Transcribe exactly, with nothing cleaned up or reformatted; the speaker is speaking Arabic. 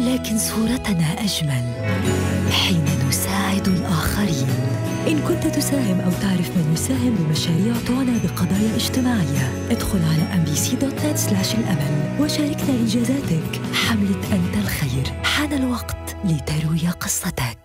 لكن صورتنا أجمل حين نساعد الآخرين. إن كنت تساهم أو تعرف من يساهم بمشاريع تعنى بقضايا اجتماعية، ادخل على ام بي سي دوت نت سلاش الأمل وشاركنا إنجازاتك. حملة أنت الخير، حان الوقت لتروي قصتك.